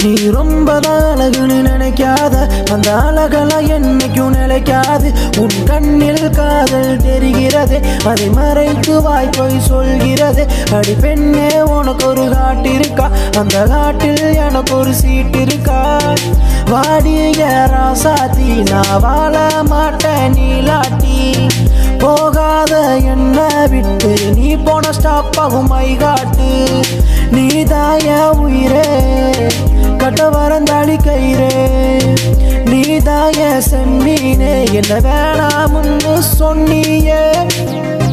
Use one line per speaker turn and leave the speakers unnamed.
நீ ரொம்ப அழகுன்னு நினைக்காத அந்த அழகெல்லாம் என்னைக்கும் நிலைக்காது உன் கண்ணில் காதல் தெரிகிறது அதை மறைத்து வாய்ப்போய் சொல்கிறது அடி பெண்ணே உனக்கு ஒரு காட்டு இருக்கா அந்த காட்டில் எனக்கு ஒரு சீட்டு இருக்கா வாடிய ராசாத்தி நான் வாழ மாட்டேன் நீலாட்டி போகாத என்ன விட்டு நீ போன ஸ்டாப் ஆகும் மை காட்டு நீ தாய உயிரே கட்ட வரந்தாளி கயிறே நீ தாய செம்மீனே என்ன வேணாம்னு சொன்னியே